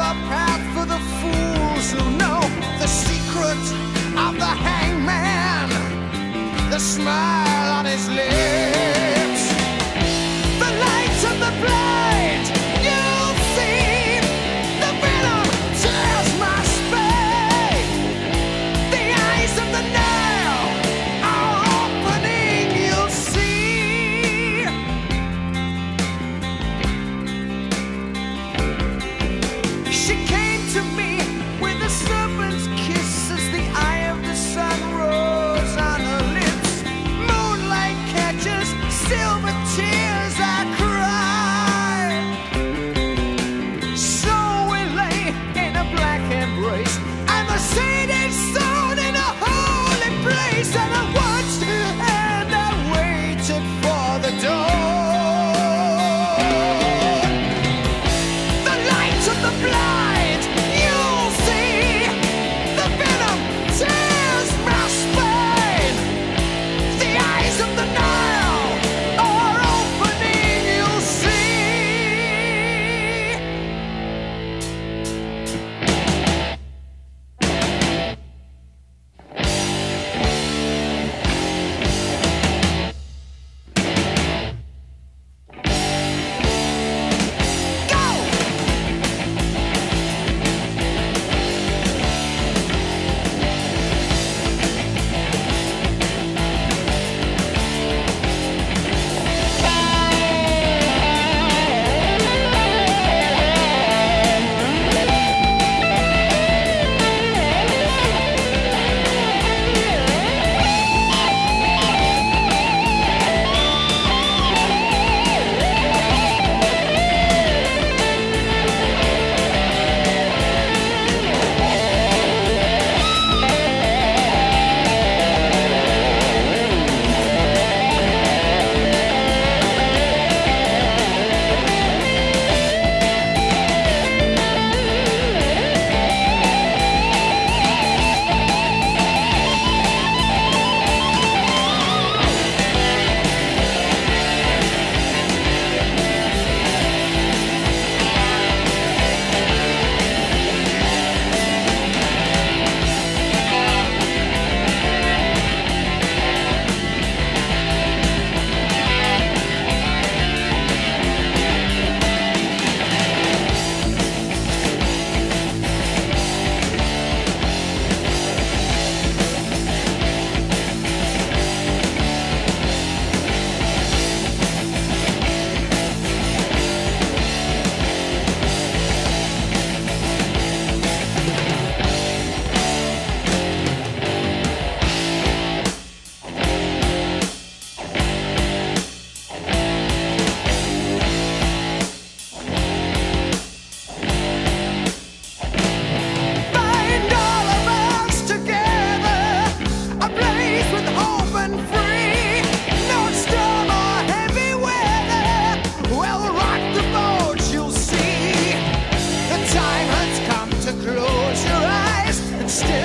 a path for the fools who know the secret of the hangman, the smile on his lips, the light of the blind. You'll see the venom tears my spine. The eyes of the Nile are opening. You'll see. She came to me with a serpent's kiss as the eye of the sun rose on her lips. Moonlight catches silver tears, I cry. So we lay in a black embrace, and the saint is sown in a holy place. And I watched and I waited for the dawn. The light of the blind, you'll see. The venom tears my spine. The eyes of the Nile are opening, you'll see. Go! Bind all of us together, a place with hope and free. No storm or heavy weather will rock the boat, you'll see. The time has come to close your eyes and still